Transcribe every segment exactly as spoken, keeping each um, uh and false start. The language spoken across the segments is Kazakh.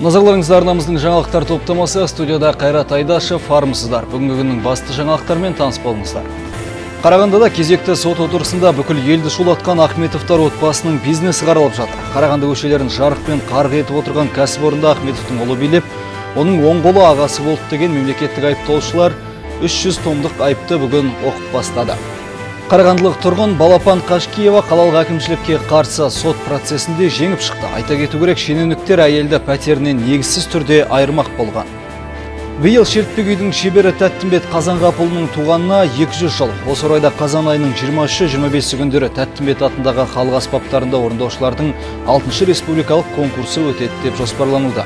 Назарларыңызға арнамыздың жаңалықтар топтамасы, студияда Қайрат Айдашев, армысыздар. Бүгінгі күннің басты жаңалықтармен таныс болыңыздар. Қарағандыда кезекті сот отырысында бүкіл елді шулатқан Ахметовтар отбасының бизнесі қаралып жатыр. Қарағанды көшелерін жарықпен қарғы етіп отырған кәсіпорында Ахметовтың ұлы билеп, оның оң қолы ағасы болды деген мемлекеттік айыптаушылар үш жүз томдық айыпты бүгін оқып бастады. Қарағандылық тұрғын Балапан Қашкиева қалалық әкімшілікке қарсы сот процесінде жеңіп шықты. Айта кету керек, шенеуніктер әйелді пәтерінен негізсіз түрде айырмақ болған. Биыл шертпек үйдің шебері Тәттімбет Қазанғапұлының туғанына екі жүз жыл. Осы орайда қазан айының жиырма үші жиырма бесі күндері Тәттімбет атындағы халық аспаптарында орындаушылардың алтыншы республикалық конкурсы өтеді деп жоспарлануда.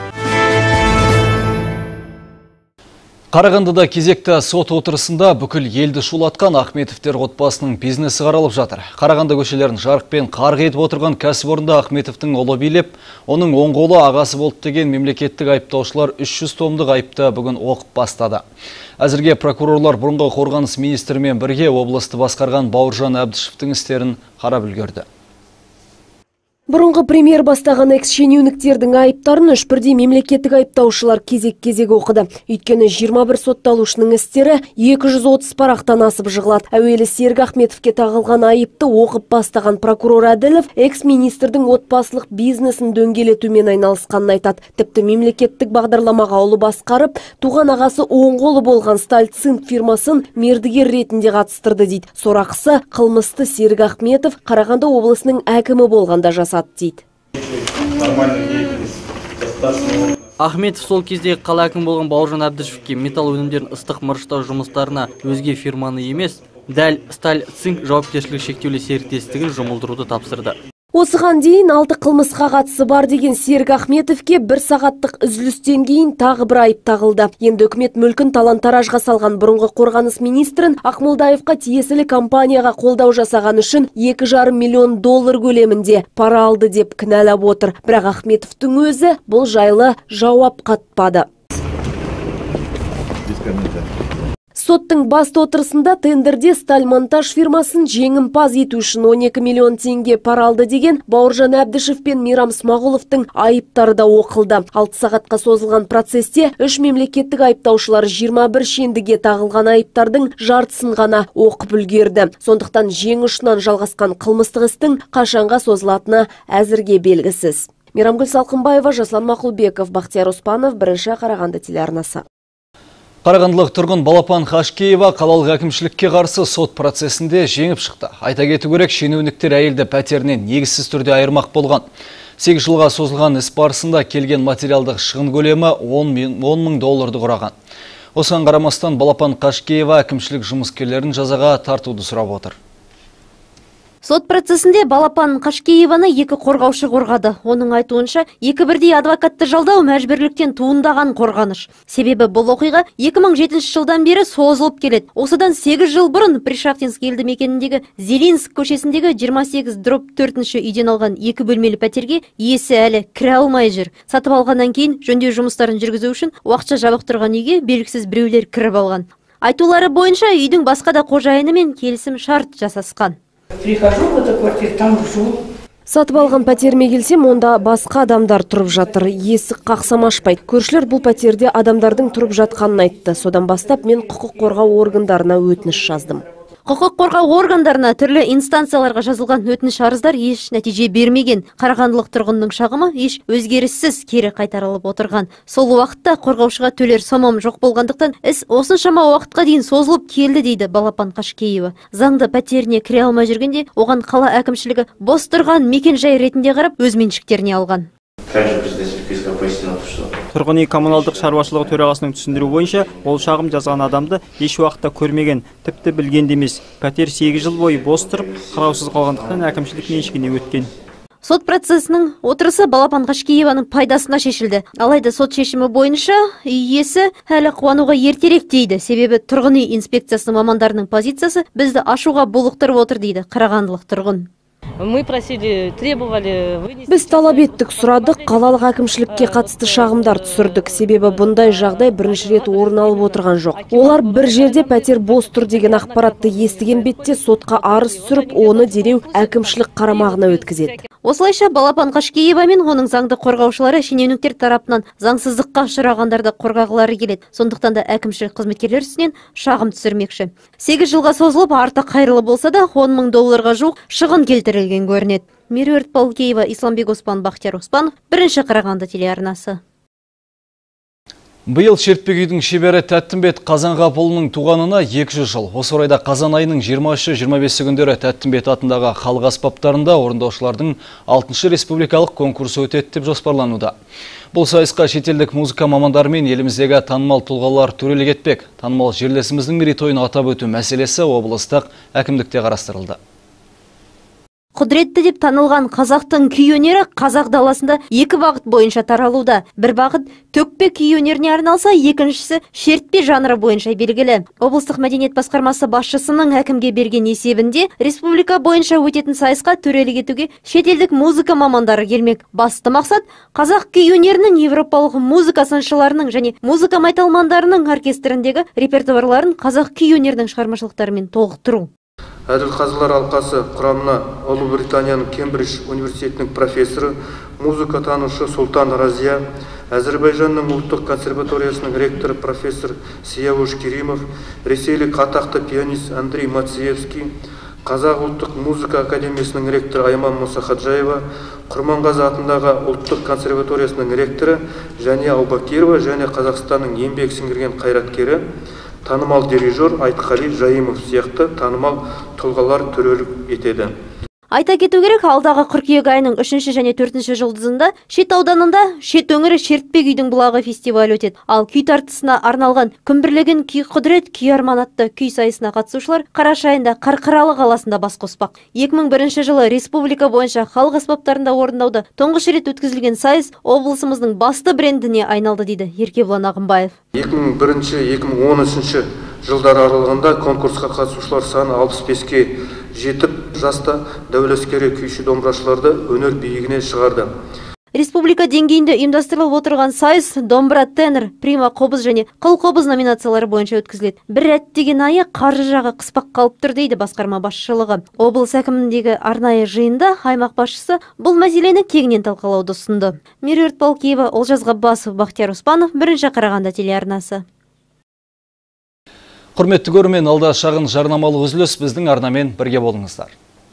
Қарағандыда кезекті сот отырысында бүкіл елді шулатқан Ахметовтер отбасының бизнесі қаралып жатыр. Қарағанды көшелерін жарықпен қарғы етіп отырған кәсіпорында Ахметовтың ұлы билеп, оның оң қолы ағасы болды деген мемлекеттік айыптаушылар үш жүз томдық айыпты бүгін оқып бастады. Әзірге прокурорлар бұрынғы қорғаныс министрімен бірге облысты басқарған Бауыржан Әбдішевтің істерін қарап үлгерді. Бұрынғы премьер бастаған экс-шенеуніктердің айыптарын үш бірдей мемлекеттік айыптаушылар кезек-кезек оқыды. Өйткені жиырма бір сотталушының істері екі жүз отыз парақтан асып жығылады. Әуелі Серік Ахметовке тағылған айыпты оқып бастаған прокурор Әділов экс-министрдің отбасылық бизнесін дөңгелетумен айналысқанын айтады. Тіпті мемлекеттік бағдарламаға ұлы басқарып, туған ағасы оң қолы болған Стальцинк фирмасын мердігер ретінде қатыстырды дейді. Сорақысы, қылмысты Серік Ахметов Қарағанды облысының әкімі болғанда жасады. Ахметов сол кездегі қала әкімі болған Бауыржан Әбдішевке металл өнімдерін ыстық мырыштау жұмыстарына өзге фирманы емес, дәл Стальцинк жауапкершілігі шектеулі серіктестігін жұмылдыруды тапсырды. Осыған дейін алты қылмысқа қатысы бар деген Серік Ахметовке бір сағаттық үзілістен кейін тағы бір айып тағылды. Енді үкімет мүлкін талан-таражға салған бұрынғы қорғаныс министрін Ақмолдаевқа тиесілі компанияға қолдау жасаған үшін екі жарым миллион доллар көлемінде пара алды деп кінәлап отыр. Бірақ Ахметовтың өзі бұл жайлы жауап қатпады. Соттың басты отырысында тендерде Стальмонтаж фирмасын жеңімпаз ету үшін он екі миллион теңге пара алды деген Бауыржан Әбдішев пен Мейрам Смағұловтың айыптары да оқылды. алты сағатқа созылған процесте үш мемлекеттік айыптаушылар жиырма бір шендіге тағылған айыптардың жартысын ғана оқып үлгерді. Сондықтан жең ұшынан жалғасқан қылмыстық істің қашанға созылатыны әзірге белгісіз. Мейрамгүл Салқынбаева, Жаслан Мақұлбеков, Бақтияр Оспанов, бірінші Қарағанды телеарнасы. Қарағандылық тұрғын Балапан Қашкиева қалалық әкімшілікке қарсы сот процесінде жеңіп шықты. Айта кету керек, шенеуніктер әйелді пәтерінен негізсіз түрде айырмақ болған. сегіз жылға созылған іс барысында келген материалдық шығын көлемі он мың долларды құраған. Осыған қарамастан Балапан Қашкиева әкімшілік жұмыскерлерін жазаға тартуды сұрап отыр. Сот процесінде Балапан Қашкиеваны екі қорғаушы қорғады. Оның айтуынша, екі бірдей адвокатты жалдау мәжбүрліктен туындаған қорғаныш. Себебі бұл оқиға екі мың жетінші жылдан бері созылып келеді. Осыдан сегіз жыл бұрын Пришахтинск елді мекеніндегі Зелинск көшесіндегі жиырма сегіз дробь төртінші үйден алған екі бөлмелі пәтерге иесі әлі кіре алмай жүр. Сатып алғаннан кейін жөндеу жұмыстарын жүргізу үшін уақытша жабық тұрған үйге белгісіз біреулер кіріп алған. Айтулары бойынша үйдің басқа да қожайынымен келісім шарт жасасқан. Прихожу в эту квартиру, там живу. Сатып алған пәтеріме келсем, онда басқа адамдар тұрып жатыр. Есік қақсам ашпайды. Көршілер бұл пәтерде адамдардың тұрып жатқанын айтты. Содан бастап мен құқық қорғау органдарына өтініш жаздым. Құқық қорғау органдарына түрлі инстанцияларға жазылған өтініш арыздар еш нәтиже бермеген. Қарағандылық тұрғынның шағымы еш өзгеріссіз кері қайтарылып отырған. Сол уақытта қорғаушыға төлер сомам жоқ болғандықтан іс осыншама уақытқа дейін созылып келді дейді Балапан Қашкиева. Заңды пәтеріне кіре алмай жүргенде оған қала әкімшілігі бос тұрған мекен жай ретінде қарап өз меншіктеріне алған. Тұрғын үй коммуналдық шаруашылығы төрағасының түсіндіру бойынша, ол шағым жазған адамды еш уақытта көрмеген, тіпті білген де емес. Пәтер сегіз жыл бойы бос тұрып, қараусыз қалғандықтан әкімшілік меншігіне өткен. Сот процесінің отырысы Балапан Қашкиеваның пайдасына шешілді. Алайда сот шешімі бойынша иесі әлі қуануға ертерек дейді. Себебі тұрғын үй инспекциясының мамандарының позициясы бізді ашуға булықтырып отыр дейді қарағандылық тұрғын. Мы просили, требовали вынести... Біз талап еттік, сұрадық, қалалық әкімшілікке қатысты шағымдар түсірдік. Себебі бұндай жағдай бірінші рет орын алып отырған жоқ. Олар бір жерде пәтер бос тұр деген ақпаратты естіген бетте сотқа арыз түсіріп, оны дереу әкімшілік қарамағына өткізеді. Осылайша Балапан Қашкеева мен оның заңды қорғаушылары шенеуніктер тарапынан заңсыздыққа ұшырағандарды қорғағылары келеді. Сондықтан да әкімшілік қызметкерлер үстінен шағым түсірмекші. сегіз жылға созылып, арты қайырлы болса да, он мың долларға жуық шығын келтірілген көрінеді. Меруерт Палкеева, Исламбек Оспан, Бахтияр Оспанов, бірінші Қарағанды телеарнасы. Биыл шертпек үйдің шебері Тәттімбет Қазанғапұлының туғанына екі жүз жыл. Осы орайда қазан айының жиырма үші жиырма бесі күндері Тәттімбет атындағы халық аспаптарында орындаушылардың алтыншы республикалық конкурсы өтеді деп жоспарлануда. Бұл сайысқа шетелдік музыка мамандары мен еліміздегі танымал тұлғалар төрелік етпек. Танымал жерлесіміздің мерейтойын атап өту мәселесі облыстық әкімдікте қарастырылды. Құдіретті деп танылған қазақтың күй өнері қазақ даласында екі бағыт бойынша таралуда. Бір бағыт төкпе күй өнеріне арналса, екіншісі шертпе жанры бойынша белгілі. Облыстық мәдениет басқармасы басшысының әкімге берген есебінде республика бойынша өтетін сайысқа төрелік етуге шетелдік музыка мамандары келмек. Басты мақсат қазақ күй өнерінің европалық музыка сыншыларының және музыка майталмандарының оркестріндегі репертуарларын қазақ күй өнерінің шығармашылықтарымен толықтыру. Әділқазылар алқасы құрамына Ұлыбританияның Кембридж университетінің профессоры, музыка танушы Султан Разия, Әзірбайжанның ұлттық консерваториясының ректоры профессор Сияуш Керимов, ресейлік атақты пианист Андрей Мациевский, Қазақ ұлттық музыка академиясының ректоры Айман Мұсахаджаева, Құрманғазы атындағы ұлттық консерваториясының ректоры Жәния Аубакирова және Қазақстанның еңбек сіңірген қайраткері танымал дирижер Айтқали Жайымов сияқты танымал тұлғалар төрелік етеді. Айта кету керек, алдағы қыркүйек айының үшінші және төртінші жұлдызында Шет ауданында Шет өңірі шертпе күйдің бұлағы фестивалі өтеді. Ал күй тартысына арналған күмбірлеген күй құдірет, күй арман атты күй сайысына қатысушылар қараша айында Қарқаралы қаласында бас қоспақ. екі мың бірінші жылы республика бойынша халық аспаптарында орындауда тұңғыш рет өткізілген сайыс облысымыздың басты брендіне айналды дейді Еркебұлан Ағымбаев. екі мың бірінші - екі мың он үшінші жылдар аралығында конкурсқа қатысушылар саны алпыс беске жетіп, жаста дәулескері күйші домбырашыларды өнер биігіне шығарды. Республика деңгейінде ұйымдастырылып отырған сайыс домбыра тенор, прима қобыз және қыл қобыз номинациялары бойынша өткізіледі. Бір әттеген айы қаржы жағы қыспақ қалып тұр дейді басқарма басшылығы. Облыс әкіміндегі арнайы жиында аймақ басшысы бұл мәселені кеңінен талқылауды ұсынды. Меруерт Палкеева, Олжас Ғаббасов, Бахтияр Оспанов, бірінші Қарағанды телеарнасы. Құрметті көрермен, алда шағын жарнамалық үзіліс, біздің арнамен бірге болыңыздар.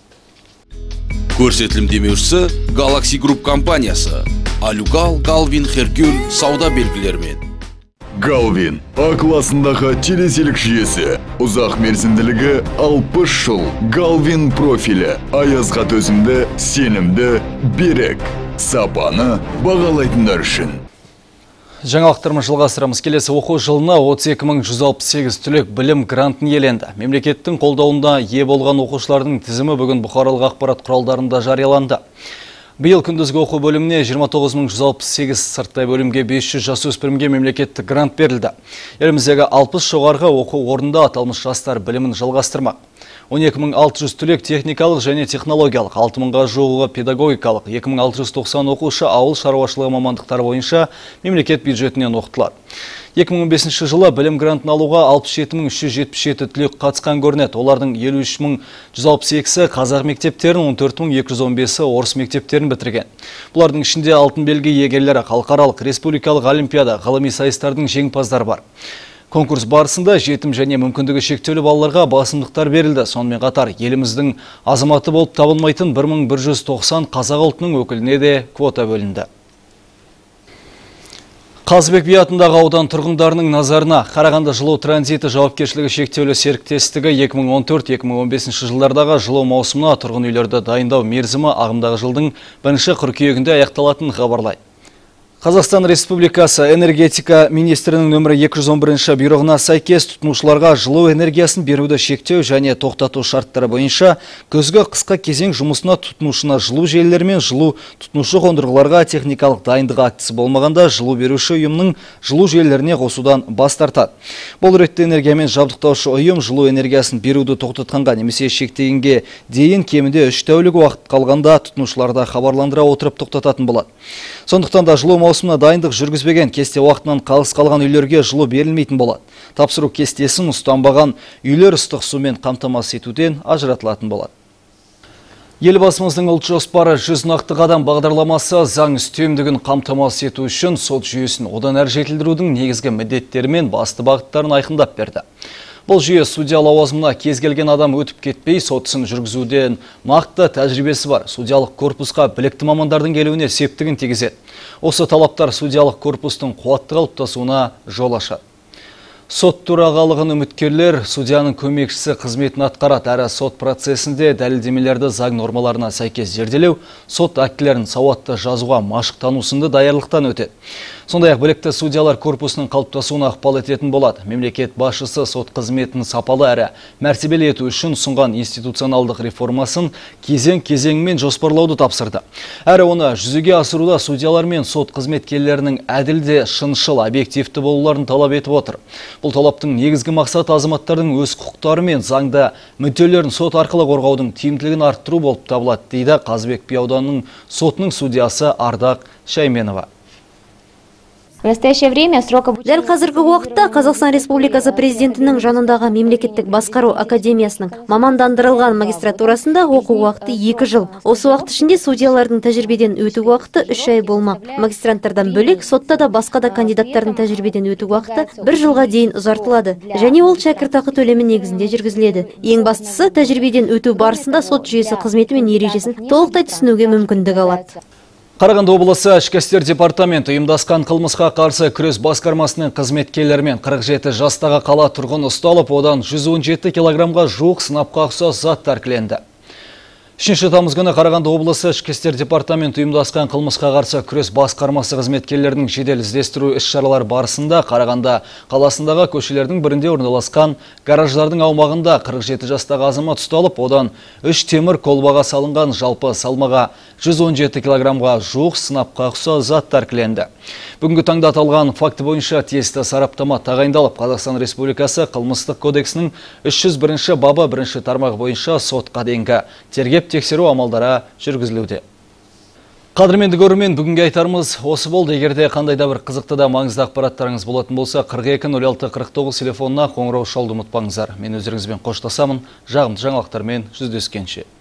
Көрсетілім демеушісі Galaxy Group компаниясы. Алюгал, Галвин, Херкюль сауда белгілерімен. Галвин А классындағы телеселік жүйесі. Ұзақ мерзімділігі алпыс жыл. Галвин профилі. Аязға төзімді, сенімді, берік. Сапаны бағалайтындар үшін. Жаңалықтарымыз жалғастырамыз. Келесі оқу жылына отыз екі мың жүз алпыс сегіз түлек білім грантын иеленді. Мемлекеттің қолдауында ие болған оқушылардың тізімі бүгін бұқаралық ақпарат құралдарында жарияланды. Биыл күндізгі оқу бөліміне жиырма тоғыз мың жүз алпыс сегіз, сырттай бөлімге бес жүз жасөспірімге мемлекеттік грант берілді. Еліміздегі алпыс жоғарғы оқу орнында аталмыш жастар білімін жалғастырмақ. он екі мың алты жүз түлек техникалық және технологиялық, алты мыңға жуығы педагогикалық, екі мың алты жүз тоқсан оқушы ауыл шаруашылығы мамандықтары бойынша мемлекет бюджетінен оқытылады. екі мың он бесінші жылы білім грантын алуға алпыс жеті мың үш жүз жетпіс жеті түлек қатысқан көрінеді. Олардың елу үш мың жүз алпыс екісі қазақ мектептерін, он төрт мың екі жүз он бесі орыс мектептерін бітірген. Бұлардың ішінде алтын белгі иегерлері, халықаралық, республикалық олимпиада, ғылыми сайыстардың жеңімпаздары бар. Конкурс барысында жетім және мүмкіндігі шектеулі балаларға басымдықтар берілді. Сонымен қатар еліміздің азаматы болып табылмайтын бір мың бір жүз тоқсан қазақ ұлтының өкіліне де квота бөлінді. Қазыбек би атындағы аудан тұрғындарының назарына Қарағанды жылу транзиті жауапкершілігі шектеулі серіктестігі екі мың он төрт - екі мың он бесінші жылдардағы жылу маусымына тұрғын үйлерді дайындау мерзімі ағымдағы жылдың бірінші қыркүйегінде аяқталатынын хабарлайды. Қазақстан Республикасы энергетика министрінің нөмірі екі жүз он бірінші бұйрығына сәйкес тұтынушыларға жылу энергиясын беруді шектеу және тоқтату шарттары бойынша күзгі қысқа кезең жұмысына тұтынушына жылу желілері мен жылу тұтынушы қондырғыларға техникалық дайындық актісі болмағанда жылу беруші ұйымның жылу желілеріне қосудан бас тартады. Бұл ретте энергиямен жабдықтаушы ұйым жылу энергиясын беруді тоқтатқанға немесе шектегенге дейін кемінде үш тәулік уақыт қалғанда тұтынушыларды хабарландыра отырып тоқтататын болады. Сондықтан да жылу маусымына дайындық жүргізбеген, кесте уақытынан қалыс қалған үйлерге жылу берілмейтін болады. Тапсыру кестесін ұстанбаған үйлер ыстық сумен қамтамасыз етуден ажыратылатын болады. Елбасымыздың ұлт жоспары жүз нақты қадам бағдарламасы заң үстемдігін қамтамасыз ету үшін сот жүйесін одан әрі жетілдірудің негізгі міндеттері мен басты бағыттарын айқындап берді. Бұл жүйе судья лауазымына кез келген адам өтіп кетпей, сот ісін жүргізуден нақты тәжірибесі бар судьялық корпусқа білікті мамандардың келуіне септігін тигізеді. Осы талаптар судьялық корпустың қуатты қалыптасуына жол ашады. Сот төрағалығын үміткерлер судьяның көмекшісі қызметін атқарады, әрі сот процесінде дәлелдемелерді заң нормаларына сәйкес зерделеу, сот актілерін сауатты жазуға машықтану сынды даярлықтан өтеді. Сондай-ақ білікті судьялар корпусының қалыптасуына ықпал ететін болады. Мемлекет басшысы сот қызметін сапалы әрі мәртебелі ету үшін ұсынған институционалдық реформасын кезең-кезеңмен жоспарлауды тапсырды. Әрі оны жүзеге асыруда судьялар мен сот қызметкерлерінің әділде, шыншыл, объективті болуларын талап етіп отыр. Бұл талаптың негізгі мақсаты азаматтардың өз құқықтары мен заңда мүдделерін сот арқылы қорғаудың тиімділігін арттыру болып табылады, дейді Қазыбек би ауданының сотының судьясы Ардақ Шайменова. Дәл қазіргі уақытта Қазақстан Республикасы президентінің жанындағы мемлекеттік басқару академиясының мамандандырылған магистратурасында оқу уақыты екі жыл. Осы уақыт ішінде судьялардың тәжірибеден өту уақыты үш ай болмақ. Магистранттардан бөлек сотта да басқа да кандидаттардың тәжірибеден өту уақыты бір жылға дейін ұзартылады. Және ол шәкіртақы төлемі негізінде жүргізіледі. Ең бастысы, тәжірибеден өту барысында сот жүйесі қызметі мен ережесін толықтай түсінуге мүмкіндік алады. Қарағанды облысы ішкі істер департаменті ұйымдасқан қылмысқа қарсы күрес басқармасының қызметкерлерімен қырық жеті жастағы қала тұрғын ұсталып, одан жүз он жеті килограммға жуық сынапқа ұқсас зат тәркіленді. үшінші тамыз күні Қарағанды облысы ішкі істер департаменті ұйымдасқан қылмысқа қарсы күрес басқармасы қызметкерлерінің жедел іздестіру іс-шаралар барысында Қарағанды қаласындағы көшелердің бірінде орналасқан гараждардың аумағында қырық жеті жастағы азамат ұсталып, одан үш темір колбаға салынған жалпы салмағы жүз он жеті килограммға жуық сынапқа ұқсас зат тәркіленді. Бүгінгі таңда аталған факті бойынша тиісті сараптама тағайындалып, Қазақстан Республикасы қылмыстық кодексінің үш жүз бірінші бабы бірінші тармағы бойынша сотқа дейінгі тергеп тексеру амалдары жүргізілуде. Қадірменді көрермен, бүгінгі айтарымыз осы болды. Егерде қандай да бір қызықты да маңызды ақпараттарыңыз болатын болса, қырық екі нөл алты қырық тоғыз телефонына қоңырау шалуды ұмытпаңыздар. Мен өздеріңізбен қоштасамын. Жағымды жаңалықтармен жүздескенше.